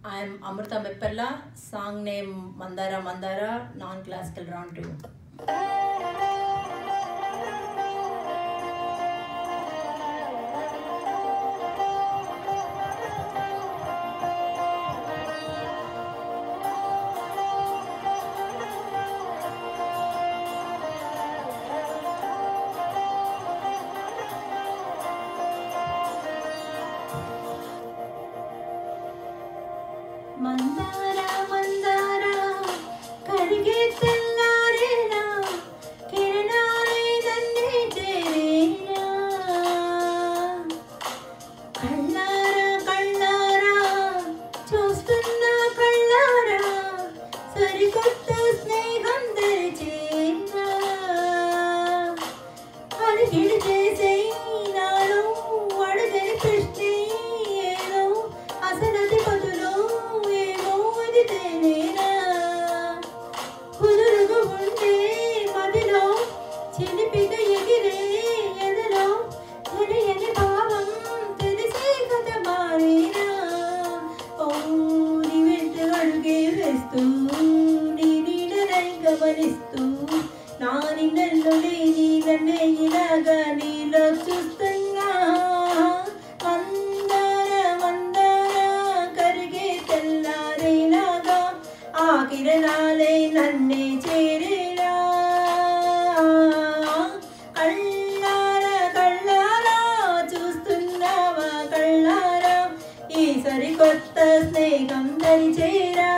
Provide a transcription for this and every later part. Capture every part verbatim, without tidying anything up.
I am Amrita Meppella. Song name Mandara Mandara, non-classical round two. Mandara Mandara karige tellarena kiranale nanne cherena kallara kallara chustunna kallara sarikotta sneham derichena aligidi chese naalo adagani prashne edo asanati padulo చిలిపిగా ఎగిరే ఎదలో తెలియని భావం తెలిసే కథ మారేనా నీ వెంట అడుగే వేస్తూ నీ నీడనై గమనిస్తూ నా నిన్నెల్లో లేని నన్నే ఇలాగా నీలో చూస్తున్నా మందార మందార కరిగే తెల్లారేలాగా ఆ కిరణాలే నన్నే చేరేలా సరికొత్త స్నేహం దరిచేరా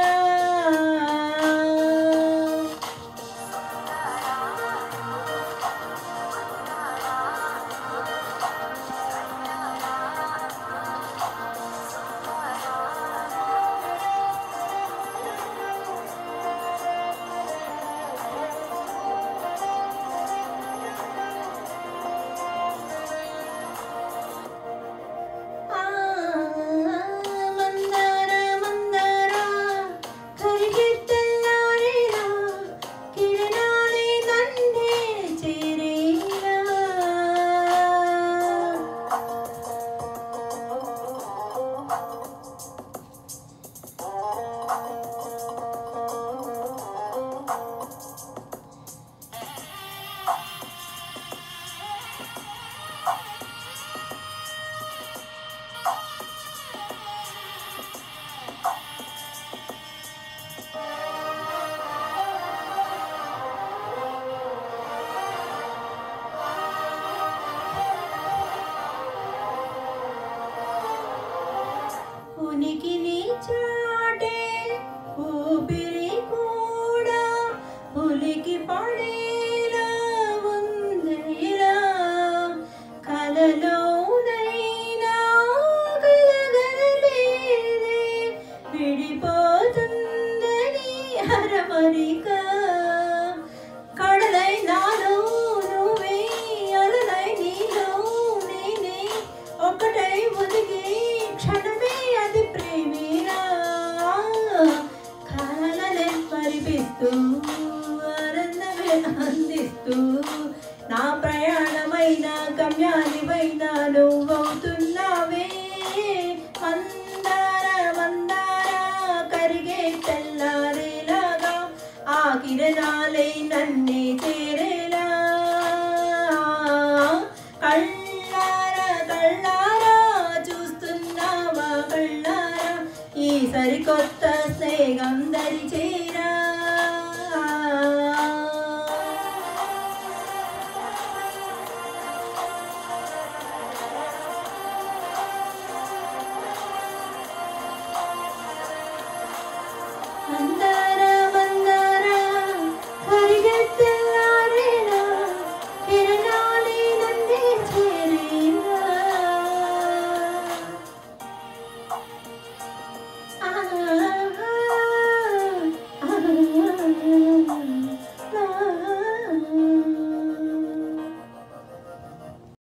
ఉనికిని చాటే ఊపిరి కూడా ఉలికి పడేలా ఉందిరా కలలోనైనా కలగనలేదే విడిపోతుందని హరమరిక కడలై నాలో నువ్వే అలలై నీలో నేనే ఒకటై ఒదిగి క్షణమే అది ప్రేమేరా కలలే పరిపిస్తూ ఆనందమే అందిస్తూ నా ప్రయాణమైన గమ్యానివైన నువ్వవుతున్నావే మందార మందార కరిగే తెల్లారేలాగా ఆ కిరణాలే నన్నే చేరేలా కళ్ళారా కళ్ళారా చూస్తున్నావా కళ్ళారా ఈ సరికొత్త స్నేహం దరిచే